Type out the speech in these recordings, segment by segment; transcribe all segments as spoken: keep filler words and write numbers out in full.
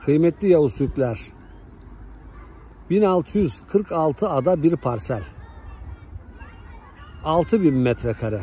Kıymetli Yavuz Türkler, bin altı yüz kırk altı ada bir parsel, altı bin metrekare.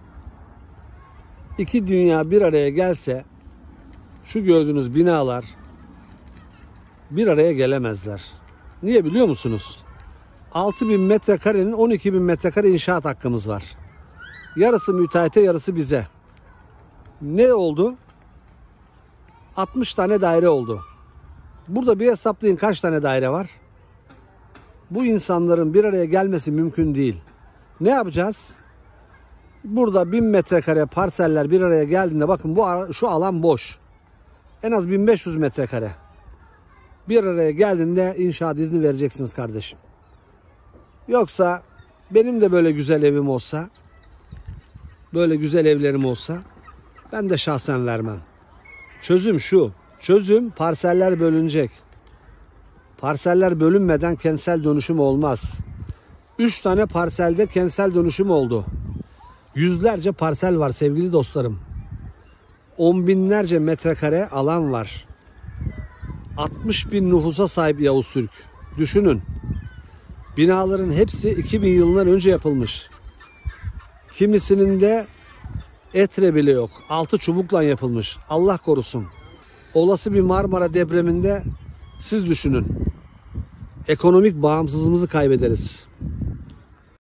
İki dünya bir araya gelse şu gördüğünüz binalar bir araya gelemezler. Niye biliyor musunuz? altı bin metrekarenin on iki bin metrekare inşaat hakkımız var. Yarısı müteahhite, yarısı bize. Ne oldu? altmış tane daire oldu. Burada bir hesaplayın kaç tane daire var? Bu insanların bir araya gelmesi mümkün değil. Ne yapacağız? Burada bin metrekare parseller bir araya geldiğinde bakın bu şu alan boş. En az bin beş yüz metrekare. Bir araya geldiğinde inşaat izni vereceksiniz kardeşim. Yoksa benim de böyle güzel evim olsa, böyle güzel evlerim olsa ben de şahsen vermem. Çözüm şu. Çözüm parseller bölünecek. Parseller bölünmeden kentsel dönüşüm olmaz. Üç tane parselde kentsel dönüşüm oldu. Yüzlerce parsel var sevgili dostlarım. On binlerce metrekare alan var. altmış bin nüfusa sahip Yavuz Türk. Düşünün. Binaların hepsi iki bin yılından önce yapılmış. Kimisinin de etre bile yok. Altı çubukla yapılmış. Allah korusun. Olası bir Marmara depreminde siz düşünün. Ekonomik bağımsızlığımızı kaybederiz.